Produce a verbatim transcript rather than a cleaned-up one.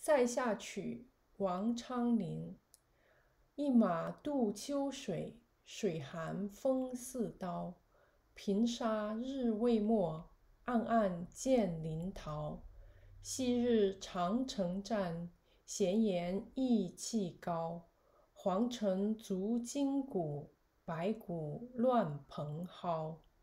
塞下曲·王昌龄。一马渡秋水，水寒风似刀。平沙日未没，暗暗见林桃。昔日长城战，闲言意气高。黄尘足筋骨，白骨乱蓬蒿。